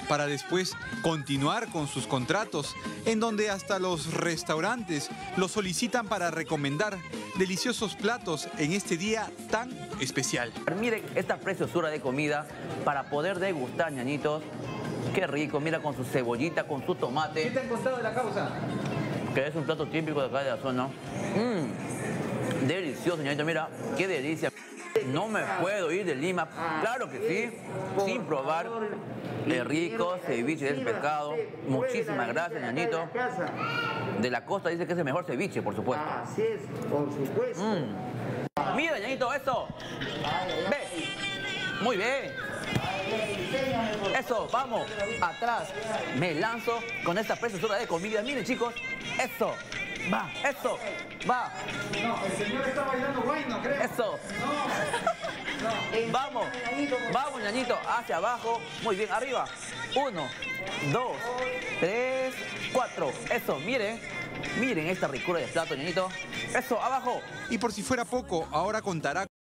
para después continuar con sus contratos, en donde hasta los restaurantes los solicitan para recomendar deliciosos platos en este día tan especial. Miren esta preciosura de comida para poder degustar, ñañitos. Qué rico, mira, con su cebollita, con su tomate. ¿Qué te han contado de la causa? Que es un plato típico de acá de la zona. Delicioso, ñañito, mira, qué delicia. No me puedo ir de Lima, claro que sí, sin probar el rico ceviche del pescado. Muchísimas gracias, ñañito. De la costa dice que es el mejor ceviche, por supuesto. Así es, por supuesto. Mira, ñañito, eso. Ve. Muy bien. Eso, vamos, atrás. Me lanzo con esta preciosura de comida. Miren, chicos, eso. Va, eso, va. No, el señor está bailando guayno, creo. Eso. Vamos, vamos, ñañito, hacia abajo. Muy bien, arriba. 1, 2, 3, 4. Eso, miren. Miren esta ricura de plato, ñañito. Eso, abajo. Y por si fuera poco, ahora contará